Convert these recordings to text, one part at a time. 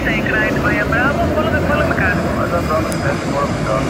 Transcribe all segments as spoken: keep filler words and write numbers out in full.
take right via Bravo, follow the following car.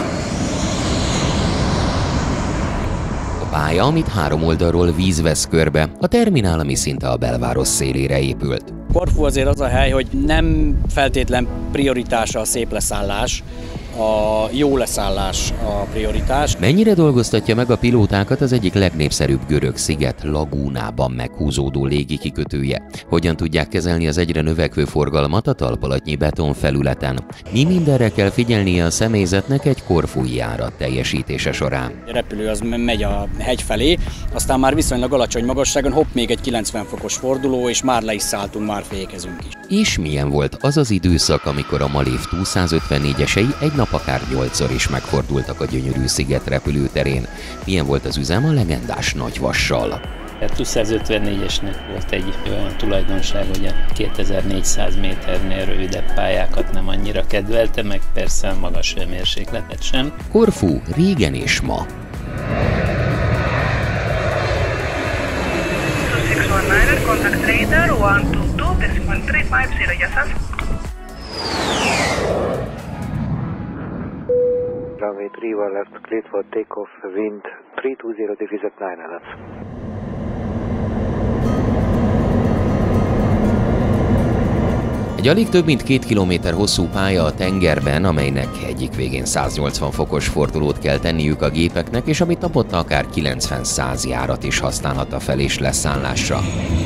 A pálya, amit három oldalról víz vesz körbe, a terminál, ami szinte a belváros szélére épült. Korfu azért az a hely, hogy nem feltétlen prioritása a szép leszállás, a jó leszállás a prioritás. Mennyire dolgoztatja meg a pilótákat az egyik legnépszerűbb görög sziget Lagúnában meghúzódó légikikötője? Hogyan tudják kezelni az egyre növekvő forgalmat a talpalatnyi betonfelületen? Mi mindenre kell figyelnie a személyzetnek egy korfui járat teljesítése során? A repülő az megy a hegy felé, aztán már viszonylag alacsony magasságon, hopp, még egy kilencven fokos forduló, és már le is szálltunk, már fékezünk is. És milyen volt az az időszak, amikor a Malév Tú százötvennégyesei egy nap akár nyolcszor is megfordultak a gyönyörű sziget repülőterén? Milyen volt az üzem a legendás Nagyvassal? A Tú százötvennégyesnek volt egy olyan tulajdonság, hogy a kétezer-négyszáz méternél rövidebb pályákat nem annyira kedvelte, meg persze a magas hőmérsékletet sem. Korfu régen és ma. Contact radar one two two, decimal three five zero, yes sir. Runway three one left, cleared for takeoff, wind three two zero degrees at nine knots. Egy alig több mint két kilométer hosszú pálya a tengerben, amelynek egyik végén száznyolcvan fokos fordulót kell tenniük a gépeknek, és amit naponta akár kilencven-száz járat is használhat a fel- és leszállásra.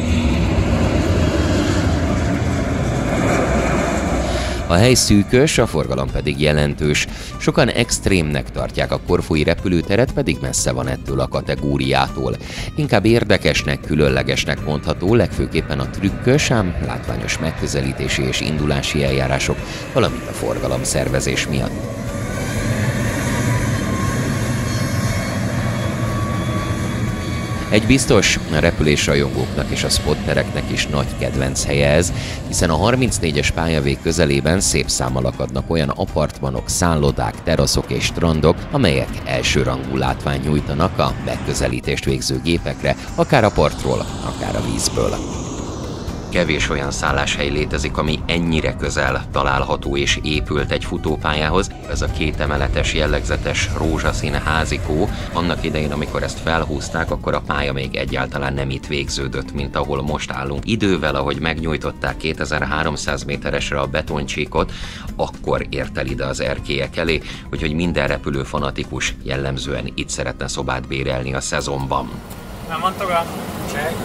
A hely szűkös, a forgalom pedig jelentős. Sokan extrémnek tartják a korfui repülőteret, pedig messze van ettől a kategóriától. Inkább érdekesnek, különlegesnek mondható, legfőképpen a trükkös, ám látványos megközelítési és indulási eljárások, valamint a forgalomszervezés miatt. Egy biztos, a repülésrajongóknak és a spottereknek is nagy kedvenc helye ez, hiszen a harmincnégyes pályavég közelében szép számmal akadnak olyan apartmanok, szállodák, teraszok és strandok, amelyek elsőrangú látványt nyújtanak a megközelítést végző gépekre, akár a partról, akár a vízből. Kevés olyan szálláshely létezik, ami ennyire közel található és épült egy futópályához. Ez a két emeletes, jellegzetes rózsaszín házikó. Annak idején, amikor ezt felhúzták, akkor a pálya még egyáltalán nem itt végződött, mint ahol most állunk. Idővel, ahogy megnyújtották kétezer-háromszáz méteresre a betoncsíkot, akkor ért el ide az erkélyek elé, úgyhogy minden repülő fanatikus jellemzően itt szeretne szobát bérelni a szezonban. Nem mondtok a cseh?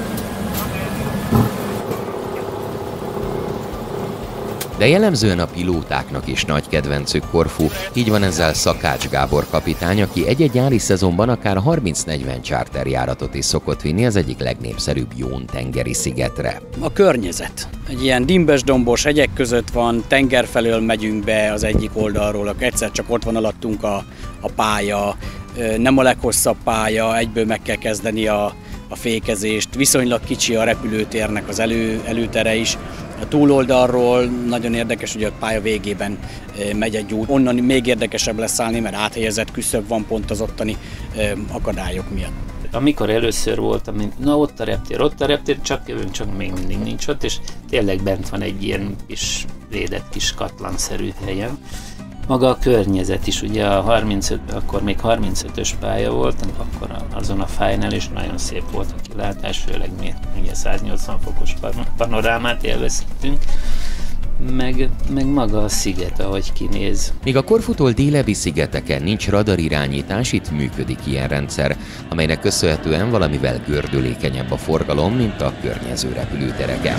De jellemzően a pilótáknak is nagy kedvencük Korfu, így van ezzel Szakács Gábor kapitány, aki egy-egy nyári szezonban akár harminc-negyven charterjáratot is szokott vinni az egyik legnépszerűbb Jón-tengeri szigetre. A környezet. Egy ilyen dimbes-dombos hegyek között van, tenger felől megyünk be az egyik oldalról, akkor egyszer csak ott van alattunk a, a pálya, nem a leghosszabb pálya, egyből meg kell kezdeni a, a fékezést, viszonylag kicsi a repülőtérnek az elő, előtere is. A túloldalról nagyon érdekes, hogy a pálya végében megy egy út. Onnan még érdekesebb lesz állni, mert áthelyezett küszöb van pont az ottani akadályok miatt. Amikor először voltam, mint na ott a reptér, ott a reptér, csak jövünk, csak még mindig nincs ott, és tényleg bent van egy ilyen kis védett kis katlanszerű helyen. Maga a környezet is, ugye a harmincöt, akkor még harmincötös pálya volt, akkor azon a fájnál is nagyon szép volt a kilátás, főleg mi ugye száznyolcvan fokos panorámát élveztünk, meg, meg maga a sziget, ahogy kinéz. Míg a Korfutól délebbi szigeteken nincs radarirányítás, itt működik ilyen rendszer, amelynek köszönhetően valamivel gördülékenyebb a forgalom, mint a környező repülőtereken.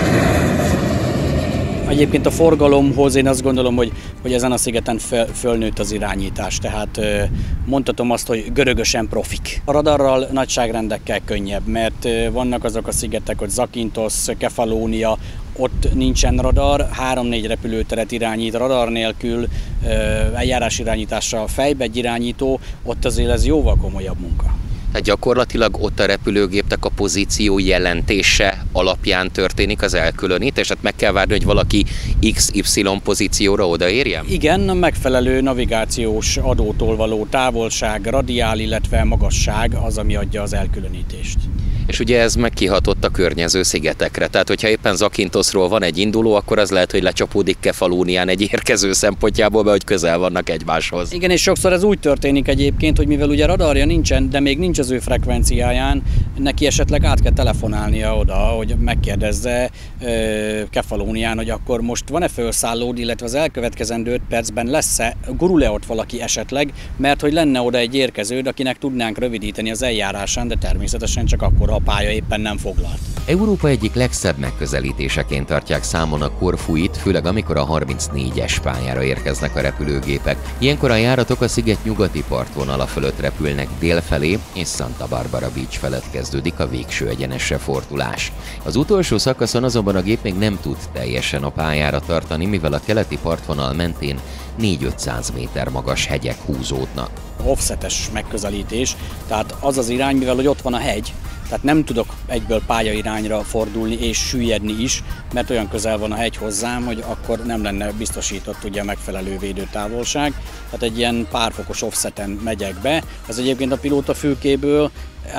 Egyébként a forgalomhoz én azt gondolom, hogy, hogy ezen a szigeten föl, fölnőtt az irányítás, tehát mondhatom azt, hogy görögösen profik. A radarral nagyságrendekkel könnyebb, mert vannak azok a szigetek, hogy Zakynthos, Kefalónia, ott nincsen radar, három-négy repülőteret irányít radar nélkül, eljárásirányításra fejbe egy irányító, ott azért ez jóval komolyabb munka. Tehát gyakorlatilag ott a repülőgépnek a pozíció jelentése alapján történik az elkülönítés, tehát meg kell várni, hogy valaki iksz ipszilon pozícióra odaérjen? Igen, a megfelelő navigációs adótól való távolság, radiál, illetve magasság az, ami adja az elkülönítést. És ugye ez meg kihatott a környező szigetekre, tehát hogyha éppen Zakynthosról van egy induló, akkor az lehet, hogy lecsapódik Kefalónián egy érkező szempontjából, mert hogy közel vannak egymáshoz. Igen, és sokszor ez úgy történik egyébként, hogy mivel ugye radarja nincsen, de még nincs az ő frekvenciáján, neki esetleg át kell telefonálnia oda, hogy megkérdezze ö, Kefalónián, hogy akkor most van-e felszállód, illetve az elkövetkezendő öt percben lesz-e, gurul-e ott valaki esetleg, mert hogy lenne oda egy érkeződ, akinek tudnánk rövidíteni az eljárásán, de természetesen csak akkor, ha a pálya éppen nem foglalt. Európa egyik legszebb megközelítéseként tartják számon a Korfuit, főleg amikor a harmincnégyes pályára érkeznek a repülőgépek. Ilyenkor a járatok a sziget nyugati partvonala fölött repülnek délfelé, és Santa Barbara Beach felett kezdődik a végső egyenesre fordulás. Az utolsó szakaszon azonban a gép még nem tud teljesen a pályára tartani, mivel a keleti partvonal mentén négy-ötszáz méter magas hegyek húzódnak. Offsetes megközelítés, tehát az az irány, mivel hogy ott van a hegy, tehát nem tudok egyből pályairányra fordulni és süllyedni is, mert olyan közel van a hegy hozzám, hogy akkor nem lenne biztosított ugye a megfelelő védőtávolság. Tehát egy ilyen párfokos offseten megyek be. Ez egyébként a pilóta fülkéből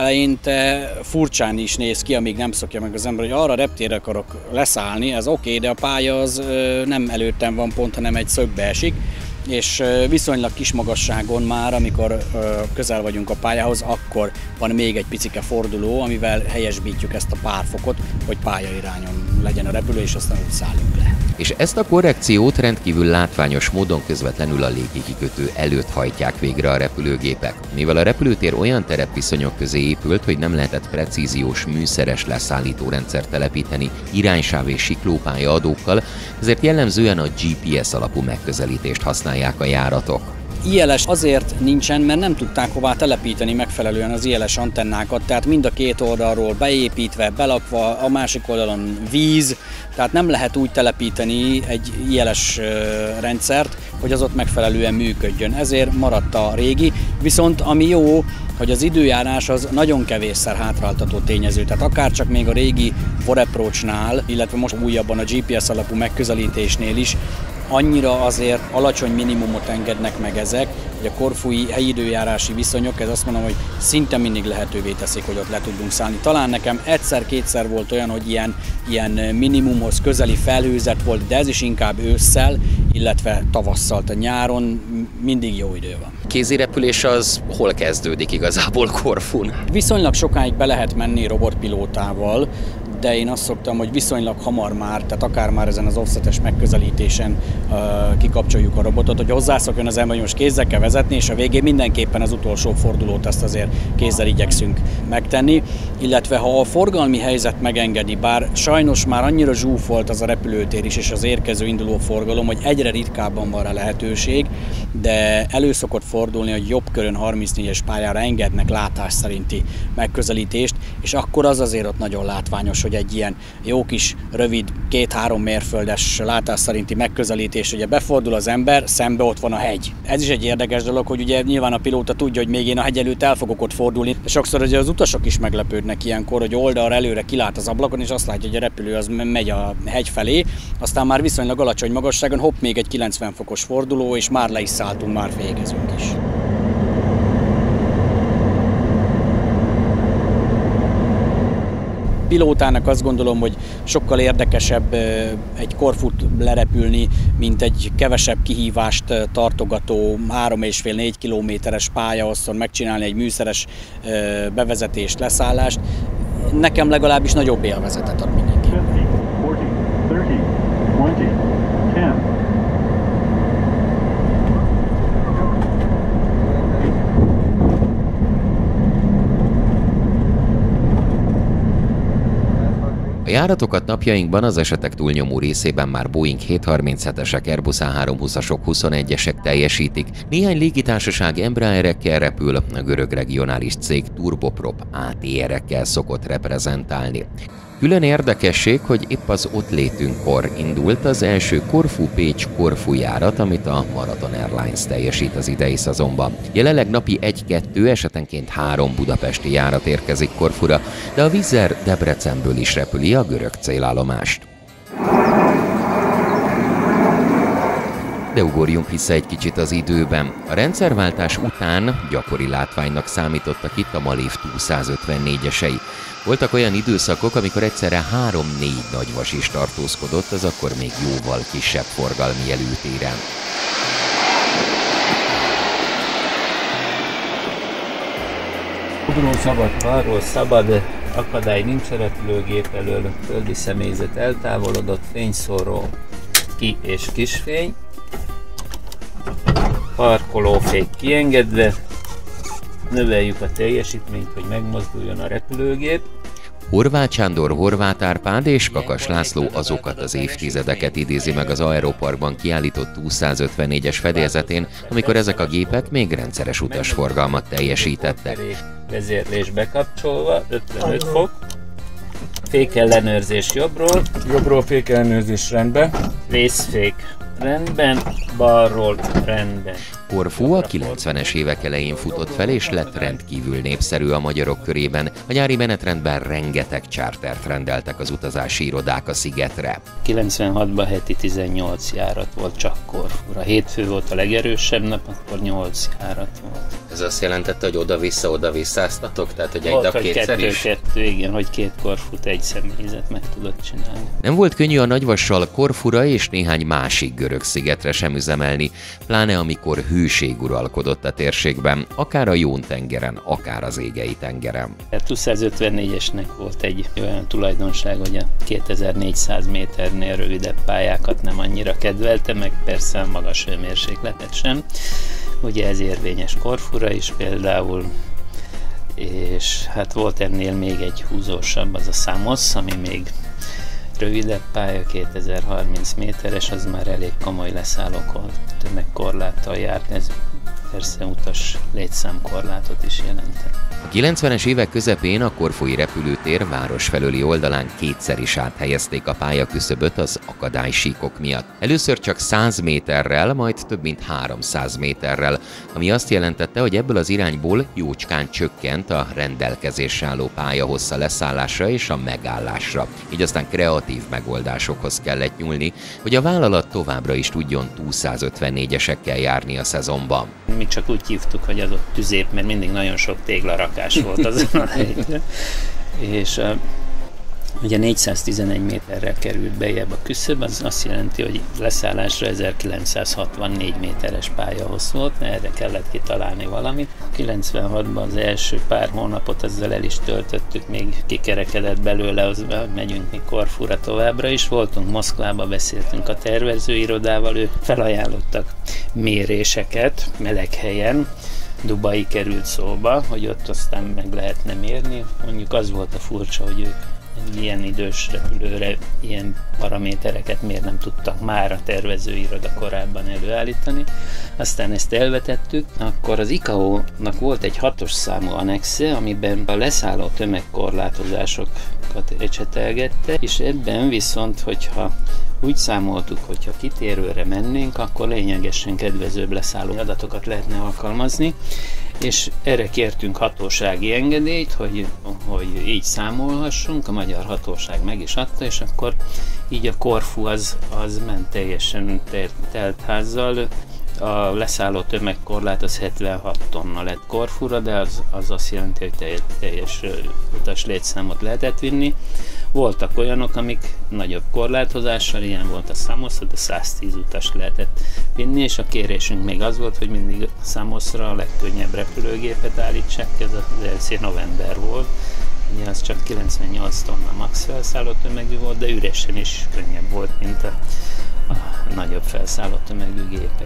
eleinte furcsán is néz ki, amíg nem szokja meg az ember, hogy arra reptérre akarok leszállni, ez oké, okay, de a pálya az nem előttem van pont, hanem egy szögbe esik, és viszonylag kis magasságon már, amikor közel vagyunk a pályához, akkor van még egy picike forduló, amivel helyesbítjük ezt a pár fokot, hogy pályairányon legyen a repülő, és aztán úgy szállunk le. És ezt a korrekciót rendkívül látványos módon közvetlenül a légikikötő előtt hajtják végre a repülőgépek. Mivel a repülőtér olyan terepviszonyok közé épült, hogy nem lehetett precíziós műszeres leszállítórendszert telepíteni iránysáv és siklópálya adókkal, ezért jellemzően a gé pé es alapú megközelítést használják a járatok. i el es azért nincsen, mert nem tudták hová telepíteni megfelelően az i el es antennákat, tehát mind a két oldalról beépítve, belakva, a másik oldalon víz, tehát nem lehet úgy telepíteni egy i el es rendszert, hogy az ott megfelelően működjön. Ezért maradt a régi, viszont ami jó, hogy az időjárás az nagyon kevésszer hátráltató tényező, tehát akár csak még a régi VOR-approachnál, illetve most újabban a gé pé es alapú megközelítésnél is, annyira azért alacsony minimumot engednek meg ezek, hogy a korfui helyi időjárási viszonyok, ez azt mondom, hogy szinte mindig lehetővé teszik, hogy ott le tudunk szállni. Talán nekem egyszer-kétszer volt olyan, hogy ilyen, ilyen minimumhoz közeli felhőzet volt, de ez is inkább ősszel, illetve tavasszal, tehát nyáron mindig jó idő van. Kézirepülés az hol kezdődik igazából Korfun? Viszonylag sokáig be lehet menni robotpilótával, de én azt szoktam, hogy viszonylag hamar már, tehát akár már ezen az offsetes megközelítésen uh, kikapcsoljuk a robotot, hogy hozzászokjon az ember, hogy most kézzel kell vezetni, és a végén mindenképpen az utolsó fordulót azt azért kézzel igyekszünk megtenni, illetve ha a forgalmi helyzet megengedi, bár sajnos már annyira zsúfolt az a repülőtér is, és az érkező induló forgalom, hogy egyre ritkábban van rá lehetőség, de elő szokott fordulni, hogy jobb körön harmincnégyes pályára engednek látás szerinti megközelítést, és akkor az azért ott nagyon látványos, hogy egy ilyen jó kis, rövid, két-három mérföldes látás szerinti megközelítés, ugye befordul az ember, szembe ott van a hegy. Ez is egy érdekes dolog, hogy ugye nyilván a pilóta tudja, hogy még én a hegy előtt el fogok ott fordulni. Sokszor ugye az utasok is meglepődnek ilyenkor, hogy oldalra előre kilát az ablakon, és azt látja, hogy a repülő az megy a hegy felé, aztán már viszonylag alacsony magasságon, hopp, még egy kilencven fokos forduló, és már le is szálltunk, már végezünk is. Pilótának azt gondolom, hogy sokkal érdekesebb egy Korfut lerepülni, mint egy kevesebb kihívást tartogató három és fél négy kilométeres pályahosszon megcsinálni egy műszeres bevezetést, leszállást. Nekem legalábbis nagyobb élvezetet ad mindenképpen. A járatokat napjainkban az esetek túlnyomó részében már Boeing hétszázharminchetesek, Airbus á háromszázhúszasok, huszonegyesek teljesítik. Néhány légitársaság Embraerekkel repül, a görög regionális cég Turboprop á té erekkel szokott reprezentálni. Külön érdekesség, hogy épp az ott létünkkor indult az első Korfu-Pécs-Korfu járat, amit a Marathon Airlines teljesít az idei szezonban. Jelenleg napi egy-kettő, esetenként három budapesti járat érkezik Korfura, de a Wizz Air Debrecenből is repüli a görög célállomást. De ugorjunk vissza egy kicsit az időben. A rendszerváltás után gyakori látványnak számítottak itt a Malév Tú százötvennégyesei. Voltak olyan időszakok, amikor egyszerre három-négy nagyvas is tartózkodott az akkor még jóval kisebb forgalmi jelöltéren. Ugró szabad, arról szabad, akadály nincs a repülőgép elől, földi személyzet eltávolodott, fényszóró ki és kisfény, parkolófék kiengedve, növeljük a teljesítményt, hogy megmozduljon a repülőgép. Horváth Sándor, Horváth Árpád és Kakas László azokat az évtizedeket idézi meg az Aeroparkban kiállított Tú százötvennégyes fedélzetén, amikor ezek a gépek még rendszeres utasforgalmat teljesítettek. Vezérlés bekapcsolva, ötvenöt fok, fékellenőrzés jobbról, Jobbról fékellenőrzés rendben. vészfék rendben, balról rendben. Korfu a kilencvenes évek elején futott fel, és lett rendkívül népszerű a magyarok körében. A nyári menetrendben rengeteg chartert rendeltek az utazási irodák a szigetre. kilencvenhatban heti tizennyolc járat volt csak Korfura. Hétfő volt a legerősebb nap, akkor nyolc járat volt. Ez azt jelentette, hogy oda-vissza, oda-visszáztatok? Tehát, hogy egy Volt, nap hogy kétszer kettő, is? kettő, igen, hogy két Korfut egy személyzet meg tudott csinálni. Nem volt könnyű a nagyvassal Korfura és néhány másik görög szigetre sem üzemelni, pláne amikor hőség uralkodott a térségben, akár a Jón-tengeren, akár az Égei-tengeren. A Tú százötvennégyesnek volt egy olyan tulajdonság, hogy a kétezer-négyszáz méternél rövidebb pályákat nem annyira kedvelte, meg persze a magas hőmérsékletet sem. Ugye ez érvényes Korfura is például, és hát volt ennél még egy húzósabb, az a Samos, ami még rövidebb pálya, kétezer-harminc méteres, az már elég komoly leszállókor, tömegkorláttal járt, ez persze utas létszámkorlátot is jelentett. A kilencvenes évek közepén a korfui repülőtér város felőli oldalán kétszer is áthelyezték a pályaküszöböt az akadálysíkok miatt. Először csak száz méterrel, majd több mint háromszáz méterrel, ami azt jelentette, hogy ebből az irányból jócskán csökkent a rendelkezésre álló pályahossza leszállásra és a megállásra. Így aztán kreatív megoldásokhoz kellett nyúlni, hogy a vállalat továbbra is tudjon Tú százötvennégyesekkel járni a szezonban. Mi csak úgy hívtuk, hogy az ott tüzép, mert mindig nagyon sok téglarakás volt azon a helyen. És uh, ugye négyszáztizenegy méterrel került bejebb a küszöb, az azt jelenti, hogy leszállásra ezerkilencszázhatvannégy méteres pályahossz volt, erre kellett kitalálni valamit. kilencvenhatban az első pár hónapot ezzel el is töltöttük, még kikerekedett belőle, az, megyünk mi Korfura továbbra is. Voltunk Moszkvába, beszéltünk a tervezőirodával, ők felajánlottak méréseket meleg helyen, Dubai került szóba, hogy ott aztán meg lehetne mérni. Mondjuk az volt a furcsa, hogy ők egy ilyen idős repülőre ilyen paramétereket miért nem tudtak már a tervezőiroda korábban előállítani. Aztán ezt elvetettük, akkor az i ká ó-nak volt egy hatos számú annexe, amiben a leszálló tömegkorlátozásokat ecsetelgette, és ebben viszont, hogyha úgy számoltuk, hogyha kitérőre mennénk, akkor lényegesen kedvezőbb leszálló adatokat lehetne alkalmazni, és erre kértünk hatósági engedélyt, hogy, hogy így számolhassunk, a magyar hatóság meg is adta, és akkor így a Korfu az, az ment teljesen teltházzal. A leszálló tömegkorlát az hetvenhat tonna lett Korfura, de az, az azt jelenti, hogy teljes, teljes utas létszámot lehetett vinni. Voltak olyanok, amik nagyobb korlátozással, ilyen volt a Samosra, de száztíz utast lehetett vinni, és a kérésünk még az volt, hogy mindig a Samosra a legkönnyebb repülőgépet állítsák, ez az el cé november volt. Ugye az csak kilencvennyolc tonna max felszálló tömegű volt, de üresen is könnyebb volt, mint a, a nagyobb felszálló tömegű gépek.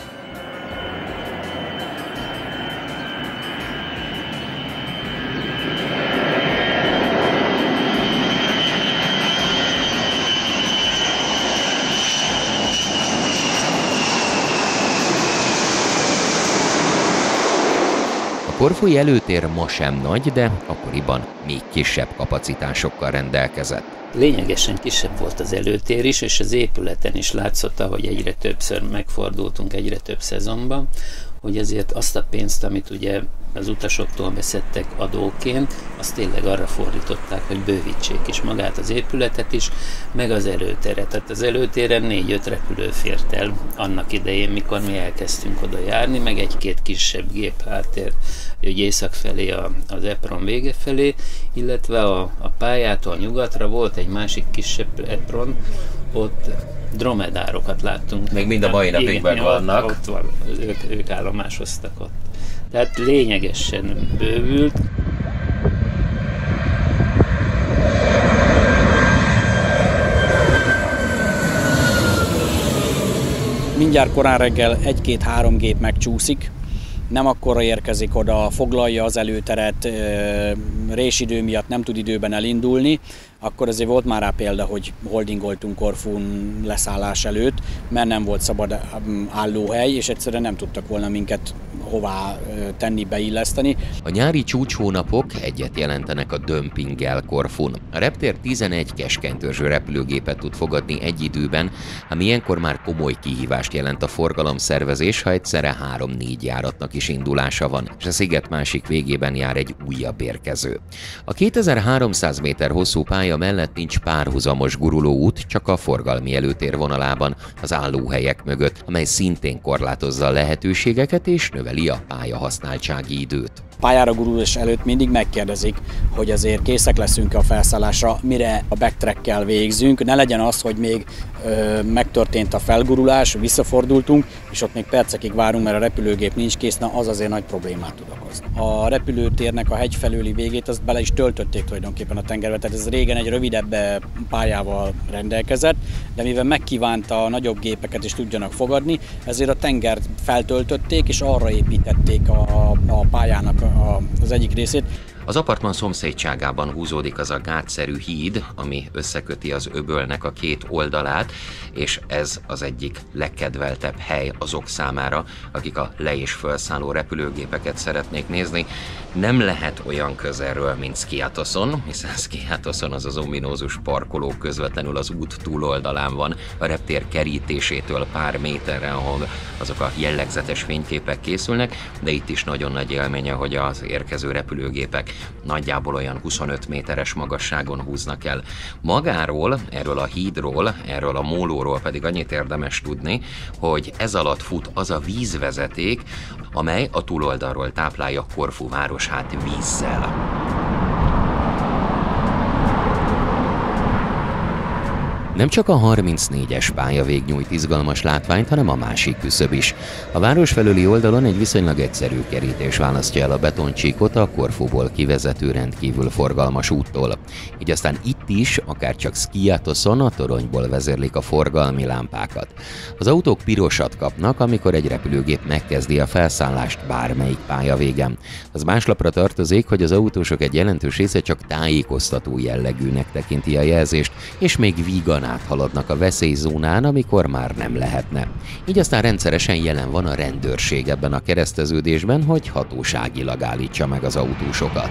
A korfui előtér ma sem nagy, de akkoriban még kisebb kapacitásokkal rendelkezett. Lényegesen kisebb volt az előtér is, és az épületen is látszott, hogy egyre többször megfordultunk egyre több szezonban, hogy azért azt a pénzt, amit ugye az utasoktól beszedtek adóként, azt tényleg arra fordították, hogy bővítsék is magát az épületet is, meg az előteret. Tehát az előtéren négy-öt repülő fért el annak idején, mikor mi elkezdtünk oda járni, meg egy-két kisebb gép háttér, hogy észak felé a, az Epron vége felé, illetve a, a pályától nyugatra volt egy másik kisebb Epron, ott dromedárokat láttunk. Még mind a mai napig meg vannak. Ott van, ők, ők állomásoztak ott. Tehát lényegesen bővült. Mindjárt korán reggel egy-két-három gép megcsúszik, nem akkora érkezik oda, foglalja az előteret, résidő miatt nem tud időben elindulni, akkor azért volt már rá példa, hogy holdingoltunk Korfún leszállás előtt, mert nem volt szabad állóhely, és egyszerűen nem tudtak volna minket hová tenni, beilleszteni. A nyári csúcshónapok egyet jelentenek a dömpinggel Korfún. A reptér tizenegy keskenytörzsű repülőgépet tud fogadni egy időben, ám ilyenkor már komoly kihívást jelent a forgalomszervezés, ha egyszerre három-négy járatnak is indulása van, és a sziget másik végében jár egy újabb érkező. A kétezer-háromszáz méter hosszú pálya mellett nincs párhuzamos gurulóút, csak a forgalmi előtér vonalában, az állóhelyek mögött, amely szintén korlátozza a lehetőségeket és növeli a pálya használtsági időt. Pályára gurulás előtt mindig megkérdezik, hogy azért készek leszünk a felszállásra, mire a backtrackkel végzünk. Ne legyen az, hogy még ö, megtörtént a felgurulás, visszafordultunk, és ott még percekig várunk, mert a repülőgép nincs kész, na az azért nagy problémát tud okozni. A repülőtérnek a hegy felőli végét azt bele is töltötték tulajdonképpen a tengerbe, tehát ez régen egy rövidebb pályával rendelkezett, de mivel megkívánta a nagyobb gépeket is tudjanak fogadni, ezért a tengert feltöltötték, és arra építették a, a pályának a, az egyik részét. Az apartman szomszédságában húzódik az a gátszerű híd, ami összeköti az öbölnek a két oldalát, és ez az egyik legkedveltebb hely azok számára, akik a le- és felszálló repülőgépeket szeretnék nézni. Nem lehet olyan közelről, mint Skiatoszon, hiszen Skiatoszon az az ominózus parkoló közvetlenül az út túloldalán van, a reptér kerítésétől pár méterre, ahol azok a jellegzetes fényképek készülnek, de itt is nagyon nagy élménye, hogy az érkező repülőgépek nagyjából olyan huszonöt méteres magasságon húznak el. Magáról, erről a hídról, erről a mólóról pedig annyit érdemes tudni, hogy ez alatt fut az a vízvezeték, amely a túloldalról táplálja Korfu városát vízzel. Nem csak a harmincnégyes pályavég nyújt izgalmas látványt, hanem a másik küszöb is. A város felüli oldalon egy viszonylag egyszerű kerítés választja el a betoncsíkot a Korfuból kivezető rendkívül forgalmas úttól. Így aztán itt is, akár csak Skiatoszon, a toronyból vezérlik a forgalmi lámpákat. Az autók pirosat kapnak, amikor egy repülőgép megkezdi a felszállást bármelyik pályavégen. Az máslapra tartozik, hogy az autósok egy jelentős része csak tájékoztató jellegűnek tekinti a jelzést, és még vígan áthaladnak a veszélyzónán, amikor már nem lehetne. Így aztán rendszeresen jelen van a rendőrség ebben a kereszteződésben, hogy hatóságilag állítsa meg az autósokat.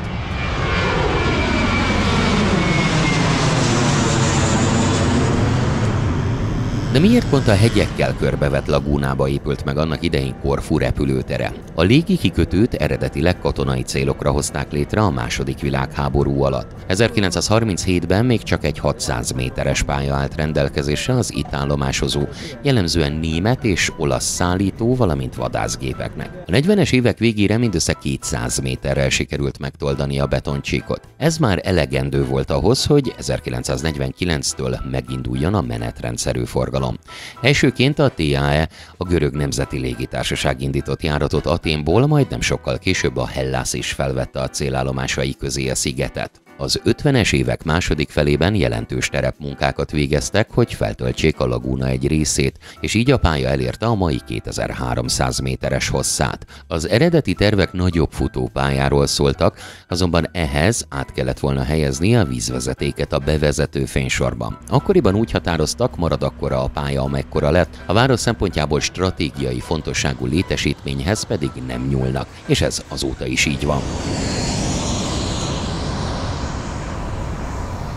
De miért pont a hegyekkel körbevett lagúnába épült meg annak idején Korfu repülőtere? A légi kikötőt eredetileg katonai célokra hozták létre a második világháború alatt. ezerkilencszázharminchétben még csak egy hatszáz méteres pálya állt rendelkezésre az itt állomásozó, jellemzően német és olasz szállító, valamint vadászgépeknek. A negyvenes évek végére mindössze kétszáz méterrel sikerült megtoldani a betoncsíkot. Ez már elegendő volt ahhoz, hogy ezerkilencszáznegyvenkilenctől meginduljon a menetrendszerű forgalom. Elsőként a té á é, a Görög Nemzeti Légitársaság indított járatot Athénból, majd nem sokkal később a Hellas is felvette a célállomásai közé a szigetet. Az ötvenes évek második felében jelentős terepmunkákat végeztek, hogy feltöltsék a lagúna egy részét, és így a pálya elérte a mai kétezer-háromszáz méteres hosszát. Az eredeti tervek nagyobb futópályáról szóltak, azonban ehhez át kellett volna helyezni a vízvezetéket a bevezető fénysorban. Akkoriban úgy határoztak, marad akkora a pálya, amekkora lett, a város szempontjából stratégiai fontosságú létesítményhez pedig nem nyúlnak, és ez azóta is így van.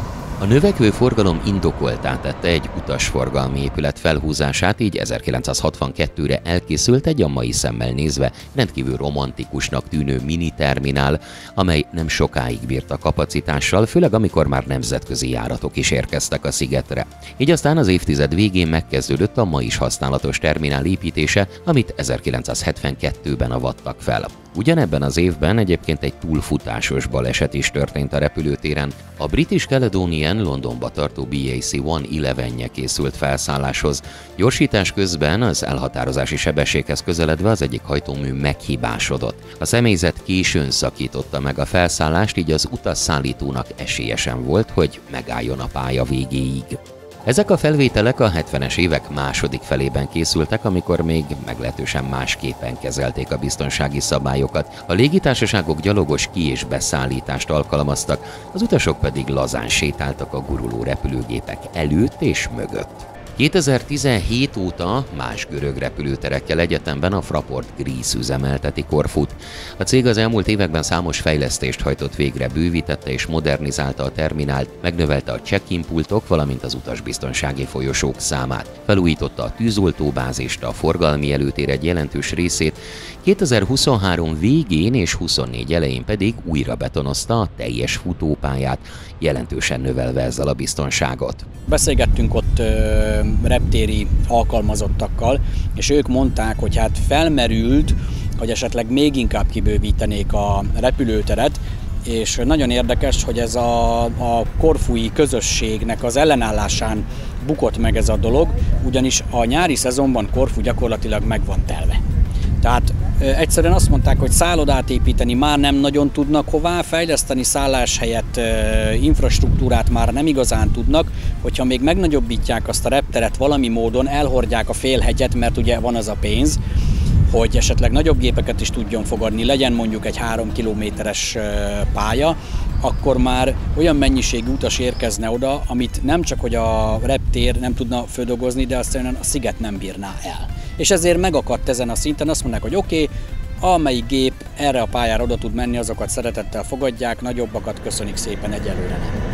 A növekvő forgalom indokoltá tette egy utasforgalmi épület felhúzását, így ezerkilencszázhatvankettőre elkészült egy a mai szemmel nézve rendkívül romantikusnak tűnő mini terminál, amely nem sokáig bírt a kapacitással, főleg amikor már nemzetközi járatok is érkeztek a szigetre. Így aztán az évtized végén megkezdődött a ma is használatos terminál építése, amit ezerkilencszázhetvenkettőben avattak fel. Ugyanebben az évben egyébként egy túlfutásos baleset is történt a repülőtéren. A British Caledonian Londonba tartó B A C száztizenkettője készült felszálláshoz. Gyorsítás közben az elhatározási sebességhez közeledve az egyik hajtómű meghibásodott. A személyzet későn szakította meg a felszállást, így az utasszállítónak esélyesen volt, hogy megálljon a pálya végéig. Ezek a felvételek a hetvenes évek második felében készültek, amikor még meglehetősen másképpen kezelték a biztonsági szabályokat. A légitársaságok gyalogos ki- és beszállítást alkalmaztak, az utasok pedig lazán sétáltak a guruló repülőgépek előtt és mögött. kétezer-tizenhét óta más görög repülőterekkel egyetemben a Fraport Greece üzemelteti Korfut. A cég az elmúlt években számos fejlesztést hajtott végre, bővítette és modernizálta a terminált, megnövelte a check-in pultok, valamint az utasbiztonsági folyosók számát. Felújította a tűzoltóbázist, a forgalmi előtér egy jelentős részét, kétezer-huszonhárom végén és huszonnégy elején pedig újra betonozta a teljes futópályát, jelentősen növelve ezzel a biztonságot. Beszélgettünk ott ö, reptéri alkalmazottakkal, és ők mondták, hogy hát felmerült, hogy esetleg még inkább kibővítenék a repülőteret, és nagyon érdekes, hogy ez a, a korfui közösségnek az ellenállásán bukott meg ez a dolog, ugyanis a nyári szezonban Korfu gyakorlatilag meg van telve. Tehát ö, egyszerűen azt mondták, hogy szállodát építeni már nem nagyon tudnak hová, fejleszteni szálláshelyet, ö, infrastruktúrát már nem igazán tudnak, hogyha még megnagyobbítják azt a repteret valami módon, elhordják a félhegyet, mert ugye van az a pénz, hogy esetleg nagyobb gépeket is tudjon fogadni, legyen mondjuk egy három kilométeres pálya, akkor már olyan mennyiségű utas érkezne oda, amit nem csak hogy a reptér nem tudna földolgozni, de azt a sziget nem bírná el. És ezért megakadt ezen a szinten, azt mondják, hogy oké, okay, amelyik gép erre a pályára oda tud menni, azokat szeretettel fogadják, nagyobbakat köszönik szépen, egyelőre nem.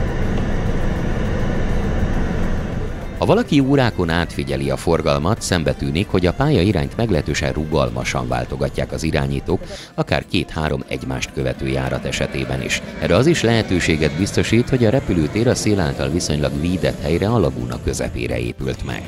Ha valaki órákon átfigyeli a forgalmat, szembetűnik, hogy a pálya irányt meglehetősen rugalmasan váltogatják az irányítók, akár két-három egymást követő járat esetében is. Erre az is lehetőséget biztosít, hogy a repülőtér a szél által viszonylag védett helyre, a lagúna közepére épült meg.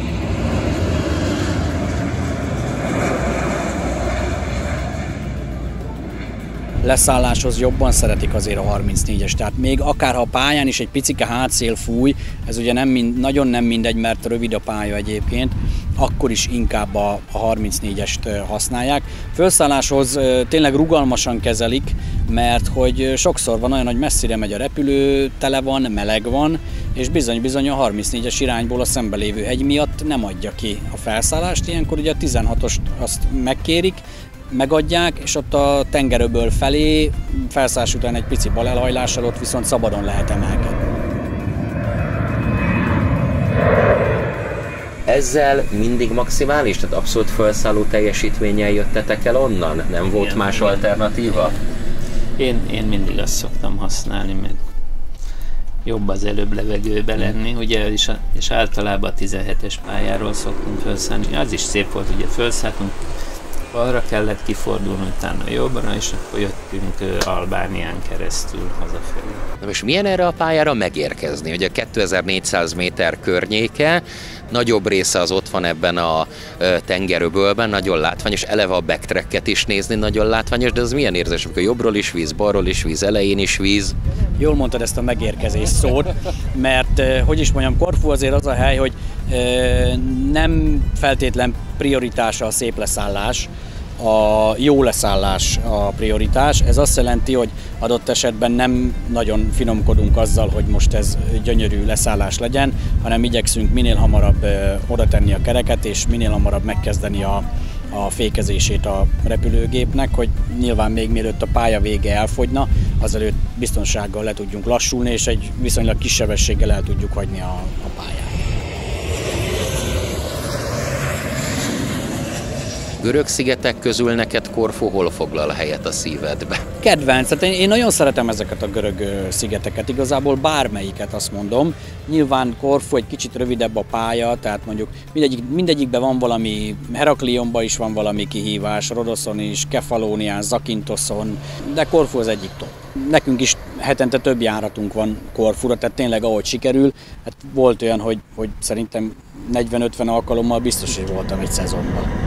Leszálláshoz jobban szeretik azért a harmincnégyes, tehát még akárha a pályán is egy picike hátszél fúj, ez ugye nem mind, nagyon nem mindegy, mert rövid a pálya egyébként, akkor is inkább a, a harmincnégyest használják. Felszálláshoz tényleg rugalmasan kezelik, mert hogy sokszor van olyan, hogy messzire megy a repülő, tele van, meleg van, és bizony-bizony a harmincnégyes irányból a szembelévő hegy miatt nem adja ki a felszállást, ilyenkor ugye a tizenhatost azt megkérik, megadják, és ott a tengeröböl felé felszállás után egy pici bal elhajlással ott viszont szabadon lehet emelkedni. Ezzel mindig maximális, tehát abszolút felszálló teljesítménnyel jöttetek el onnan? Nem volt igen, más igen. alternatíva? Én, én mindig azt szoktam használni, mert jobb az előbb levegőbe lenni, ugye, és, és általában a tizenhetes pályáról szoktunk felszállni. Az is szép volt, ugye felszálltunk, balra kellett kifordulni, utána jobbra, és akkor jöttünk Albánián keresztül hazafelé. Na most milyen erre a pályára megérkezni? Ugye kétezer-négyszáz méter környéke, nagyobb része az ott van ebben a tengeröbölben, nagyon látványos, eleve a backtracket is nézni nagyon látványos, de ez milyen érzés, amikor jobbról is víz, balról is víz, elején is víz? Jól mondtad ezt a megérkezés szót, mert hogy is mondjam, Korfu azért az a hely, hogy nem feltétlen prioritása a szép leszállás, a jó leszállás a prioritás. Ez azt jelenti, hogy adott esetben nem nagyon finomkodunk azzal, hogy most ez gyönyörű leszállás legyen, hanem igyekszünk minél hamarabb oda tenni a kereket, és minél hamarabb megkezdeni a, a fékezését a repülőgépnek, hogy nyilván még mielőtt a pálya vége elfogyna, azelőtt biztonsággal le tudjunk lassulni, és egy viszonylag kis sebességgel el tudjuk hagyni a, a pályát. Görög szigetek közül neked Korfu hol foglal helyet a szívedbe? Kedvenc, hát én, én nagyon szeretem ezeket a görög ö, szigeteket, igazából bármelyiket azt mondom. Nyilván Korfu egy kicsit rövidebb a pálya, tehát mondjuk mindegyik, mindegyikben van valami, Heraklionban is van valami kihívás, Rodoszon is, Kefalónián, Zakinthoszon, de Korfu az egyik top. Nekünk is hetente több járatunk van Korfura, tehát tényleg ahogy sikerül. Hát volt olyan, hogy, hogy szerintem negyven-ötven alkalommal biztos, hogy voltam egy szezonban.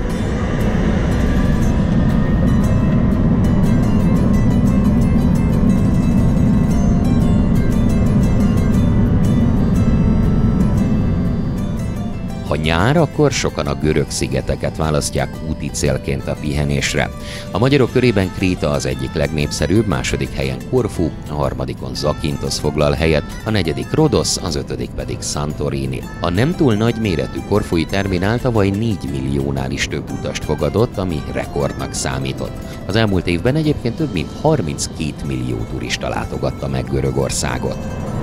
Ha nyár, akkor sokan a görög szigeteket választják úti célként a pihenésre. A magyarok körében Kréta az egyik legnépszerűbb, második helyen Korfu, a harmadikon Zakinthosz foglal helyet, a negyedik Rodosz, az ötödik pedig Santorini. A nem túl nagy méretű korfui terminál tavaly négy milliónál is több utast fogadott, ami rekordnak számított. Az elmúlt évben egyébként több mint harminckét millió turista látogatta meg Görögországot.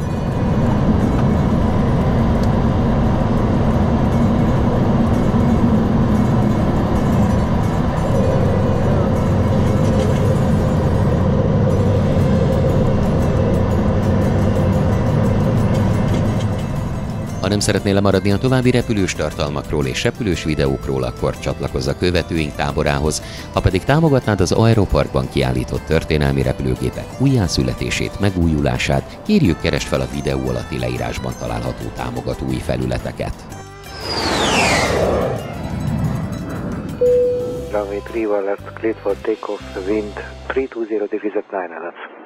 Ha nem szeretnél lemaradni a további repülős tartalmakról és repülős videókról, akkor csatlakozz a követőink táborához. Ha pedig támogatnád az Aeroparkban kiállított történelmi repülőgépek újjászületését, megújulását, kérjük, keresd fel a videó alatti leírásban található támogatói felületeket. Runway three one left, cleared for takeoff, wind three two zero, deficit nine knots.